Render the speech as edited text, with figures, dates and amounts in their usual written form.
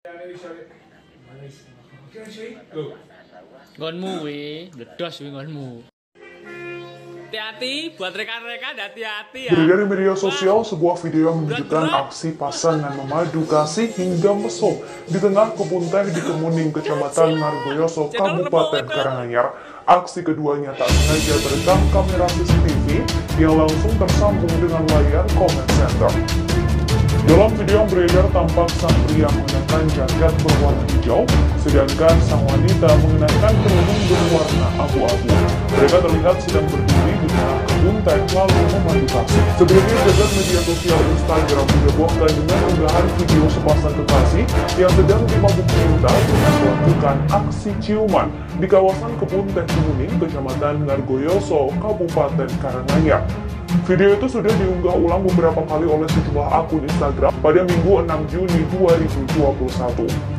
Ngonmu wi, ledos wi ngonmu. Hati-hati buat rekan-rekan, hati-hati ya. Beredar di media sosial sebuah video yang menunjukkan aksi pasangan memadu kasih hingga mesum di tengah kebun teh di Kemuning, Kecamatan Ngargoyoso, Kabupaten Karanganyar. Aksi keduanya tak sengaja terekam kamera CCTV yang langsung tersambung dengan layar comment center. Dalam video yang beredar tampak sang pria mengenakan jaket berwarna hijau, sedangkan sang wanita mengenakan kerudung berwarna abu-abu. Mereka terlihat sedang berdiri di tengah kebun teh lalu memandu kasih. Sebelumnya jagat media sosial Instagram dihebohkan dengan unggahan video sepasang kekasih yang sedang dimabuk cinta dengan melakukan aksi ciuman di kawasan kebun teh Kemuning, Kecamatan Ngargoyoso, Kabupaten Karanganyar. Video itu sudah diunggah ulang beberapa kali oleh sejumlah akun Instagram pada Minggu 6 Juni 2021.